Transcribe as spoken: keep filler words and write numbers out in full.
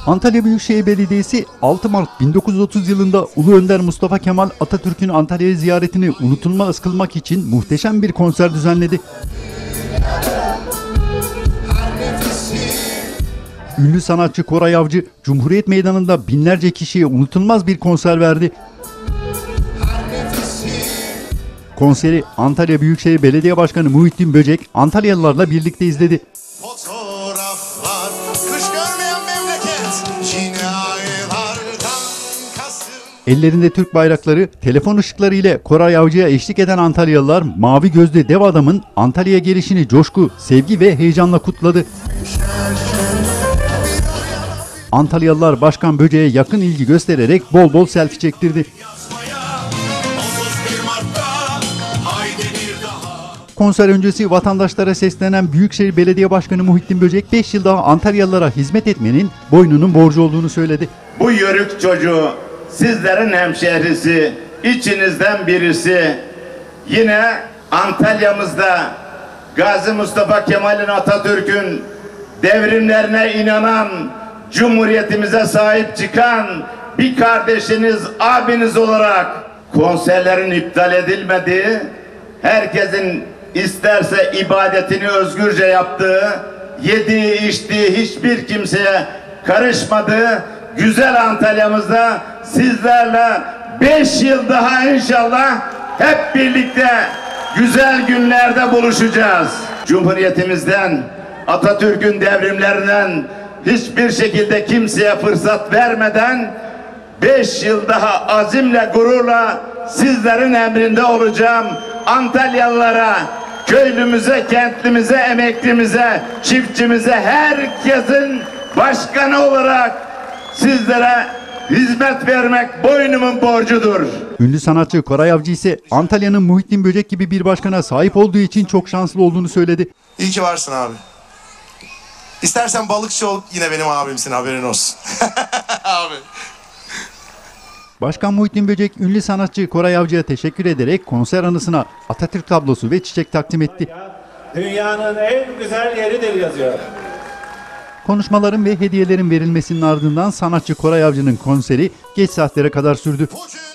Antalya Büyükşehir Belediyesi altı Mart bin dokuz yüz otuz yılında Ulu Önder Mustafa Kemal Atatürk'ün Antalya'ya ziyaretini unutulmaz kılmak için muhteşem bir konser düzenledi. Ünlü sanatçı Koray Avcı, Cumhuriyet Meydanı'nda binlerce kişiye unutulmaz bir konser verdi. Konseri Antalya Büyükşehir Belediye Başkanı Muhittin Böcek, Antalyalılarla birlikte izledi. Fotoğraflar, kış görmeyen memleket, yine ellerinde Türk bayrakları, telefon ışıkları ile Koray Avcı'ya eşlik eden Antalyalılar, mavi gözlü dev adamın Antalya'ya gelişini coşku, sevgi ve heyecanla kutladı. Antalyalılar Başkan Böcek'e yakın ilgi göstererek bol bol selfie çektirdi. Konser öncesi vatandaşlara seslenen Büyükşehir Belediye Başkanı Muhittin Böcek, beş yıl daha Antalyalılara hizmet etmenin boynunun borcu olduğunu söyledi. Bu yörük çocuğu, sizlerin hemşehrisi, içinizden birisi, yine Antalya'mızda Gazi Mustafa Kemal'in, Atatürk'ün devrimlerine inanan, Cumhuriyetimize sahip çıkan bir kardeşiniz, abiniz olarak konserlerin iptal edilmediği, herkesin isterse ibadetini özgürce yaptığı, yediği içtiği hiçbir kimseye karışmadığı güzel Antalya'mızda sizlerle beş yıl daha inşallah hep birlikte güzel günlerde buluşacağız. Cumhuriyetimizden, Atatürk'ün devrimlerinden hiçbir şekilde kimseye fırsat vermeden beş yıl daha azimle, gururla sizlerin emrinde olacağım. Antalyalılara, köylümüze, kentlimize, emeklimize, çiftçimize, herkesin başkanı olarak sizlere hizmet vermek boynumun borcudur. Ünlü sanatçı Koray Avcı ise Antalya'nın Muhittin Böcek gibi bir başkana sahip olduğu için çok şanslı olduğunu söyledi. İyi ki varsın abi. İstersen balıkçı ol, yine benim abimsin, haberin olsun. Abi. Başkan Muhittin Böcek, ünlü sanatçı Koray Avcı'ya teşekkür ederek konser anısına Atatürk tablosu ve çiçek takdim etti. Dünyanın en güzel yeridir yazıyor. Konuşmaların ve hediyelerin verilmesinin ardından sanatçı Koray Avcı'nın konseri geç saatlere kadar sürdü.